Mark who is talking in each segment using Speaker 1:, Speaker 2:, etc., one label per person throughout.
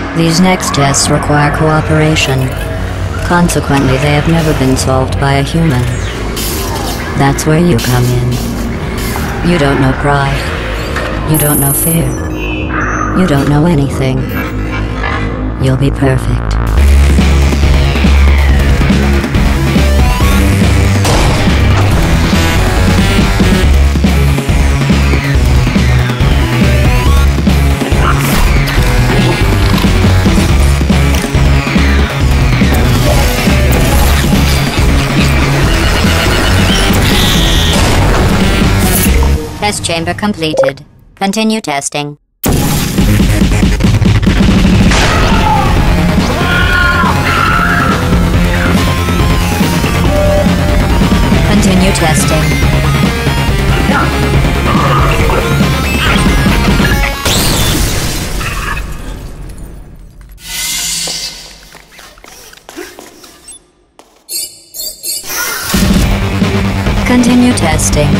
Speaker 1: These next tests require cooperation. Consequently, they have never been solved by a human. That's where you come in. You don't know pride. You don't know fear. You don't know anything. You'll be perfect.
Speaker 2: Test chamber completed. Continue testing.
Speaker 1: Continue testing. Continue testing.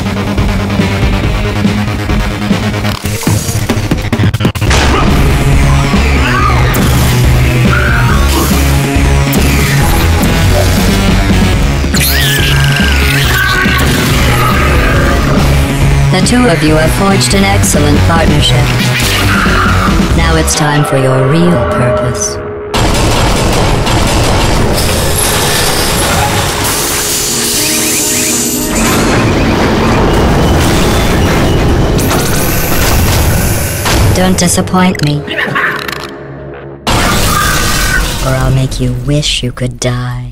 Speaker 1: The two of you have forged an excellent partnership. Now it's time for your real purpose. Don't disappoint me, or I'll make you wish you could die.